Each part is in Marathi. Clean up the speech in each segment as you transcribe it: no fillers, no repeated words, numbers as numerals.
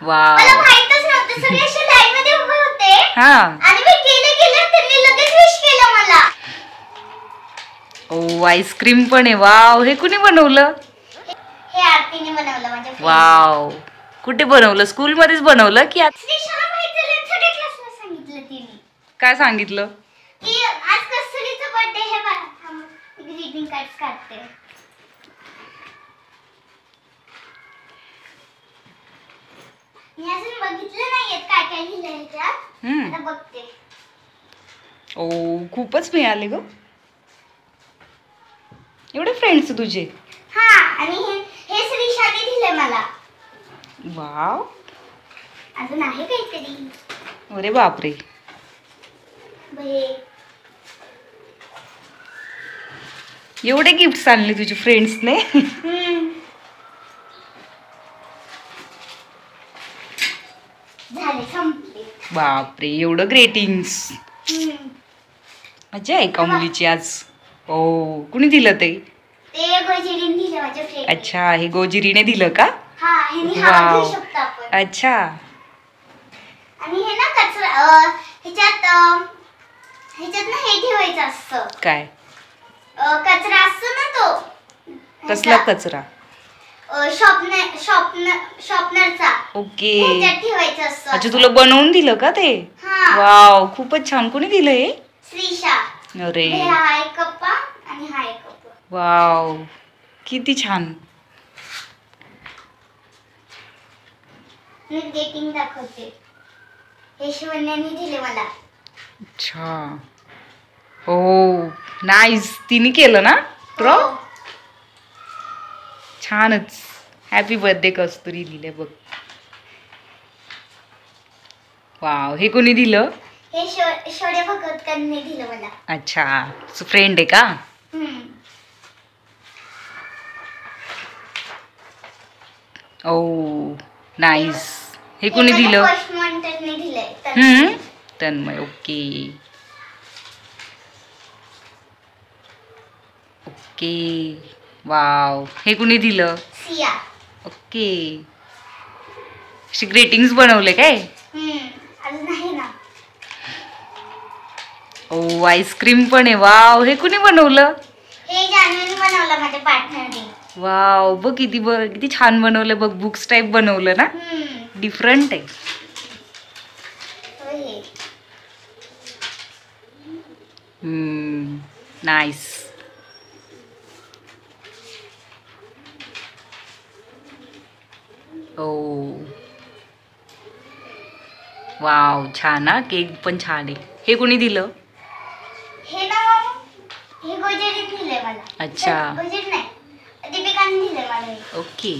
वाव, मला माहितच नव्हतं. सगळे असे लाईन मध्ये उभे होते. हा, आणि मी गेले त्यांनी लगेच विश केलं मला. ओ आईस्क्रीम पण आहे. वाव, हे कुणी बनवलं? हे आरतीने बनवलं माझ्या फ्रेंडने. वाव, कुठे बनवलं? स्कूल मध्येच बनवलं की श्रीशाला माहिती झालं, सगळ्या क्लासला सांगितलं तिने. काय सांगितलं? की आज कस्तुरीचा बर्थडे आहे बघा. ग्रीटिंग कार्ड्स काढते. मी अजून बघितलं नाहीये काय काय लिहिलंय ह्याच्यात. आता बघते. ओ खूपच मिळाले ग. एवढे फ्रेंड्स तुझे? हा, आणि हे श्रीशाने दिले मला. वाव, अजून आहे काहीतरी. अरे बापरे, एवढे गिफ्ट्स आणले तुझ्या फ्रेंड्सने? झाले, संपले. बापरे, एवढं ग्रेटिंग्स. मजा आहे का मुलीची आज? ओ, कुणी दिलं ते? ते गोजिरीने दिलं माझ्या फ्रेंड. अच्छा, हे गोजिरीने दिलं का? हा, ह्यानी हवा घेऊ शकतो आपण. अच्छा. आणि हे ना कचरा ह्याच्यात ना हे ठेवायचं असतं. काय? कचरा असतो ना तो. कसला कचरा? शॉर्पनरचा. ओके. ह्याच्यात ठेवायचं असतं. अच्छा, तुला बनवून दिलं का ते? हा. वाव, खूपच छान. कोणी दिलं हे? श्रीशा. अरे हा एक कप्पा आणि हा एक कप्पा. वाव, किती छान. मी डेटिंग दाखवते. हे शिवण्याने दिले मला. अच्छा, हो नाईस. तिने केलं ना ड्रॉ? छानच. हॅपी बर्थडे कस्तुरी लिहिले बघ. वाव, हे कोणी दिलं? हे शौर्य भगतकरने दिलं मला. अच्छा, फ्रेंड आहे का? Oh nice. हे कोणी दिलं? पोस्टमॉन्टरने दिलंय. तन्मय. Okay okay. वाव, हे कुणी दिलं? सिया. ओके. ग्रेटिंग्स बनवले काय? अजून आहे ना. ओ आईस्क्रीम पण आहे. वाव, हे कुणी बनवलं? हे जान्हवीने बनवलं माझ्या पार्टनरने. वाव, बघ किती छान बनवलं बघ. बुक्स टाईप बनवलं ना. डिफरंट आहे. नाईस. ओ वाव, छान. हा, केक पण छान आहे. हे कोणी दिलं? हे ना हे गोजिरीने दिले मला. अच्छा. गोजिरी नाही, दीपिकाने दिले मला. ओके.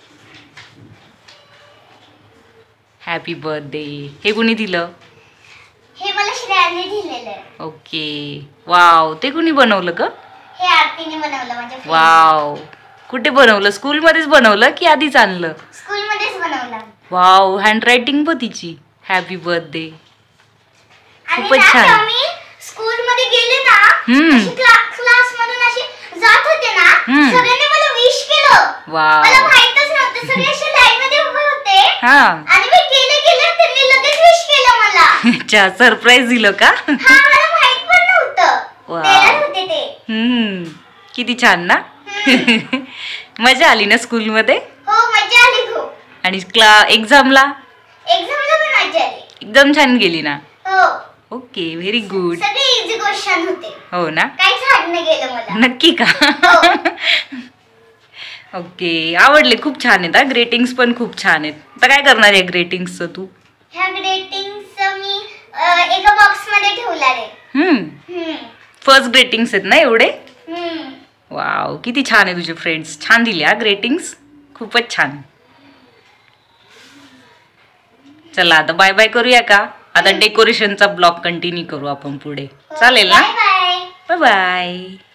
Happy birthday. हे कोणी दिलं? हे मला श्रेयाने दिलेलं आहे. ओके. वाव, ते कोणी बनवलं ग? हे आरतीने बनवलं माझ्या फ्रेंडने. वाव, कुठे बनवलं? स्कूल मध्येच बनवलं की आधीच आणलं? स्कूल मध्येच बनवलं. वाव, हँडरायटिंग पण तिची. Happy birthday. खूपच छान. आणि मी स्कूल मध्ये गेले ना, क्लास मधून अशी जात होते ना, सगळ्यांनी मला विश केलं. वाव, मला माहितच नव्हतं. सगळे असे लाईन मध्ये उभे होते. हा, आणि मी गेले त्यांनी लगेच विश केलं मला. अच्छा, सरप्राईज दिलं का? हा, मला माहित पण नव्हतं. टेलर होते ते. किती छान ना. मजा आली ना स्कूल मध्ये? हो, मजा आली खूप. आणि एक्झामला पण मजा आली. एकदम छान गेली ना. हो. Okay, very good. सगळे इझी क्वेश्चन होते. हो ना. काहीच हार्ड नाही गेलं मला. नक्की का? ओके, आवडले. खूप छान आहेत. ग्रेटिंग्स पण खूप छान आहेत. आता काय करणार आहे ग्रेटिंग्सचं तू? ह्या ग्रेटिंग्स मी एका बॉक्स मध्ये ठेवणार आहे. फर्स्ट ग्रेटिंग्स आहेत ना एवढे? वाव, किती छान आहे. तुझे फ्रेंड्स छान दिले ग्रेटिंग्स. खूपच छान. चला आता बाय बाय करूया का? आता डेकोरेशनचा ब्लॉग कंटिन्यू करू आपण पुढे. चालेल ना? Bye bye. Bye bye.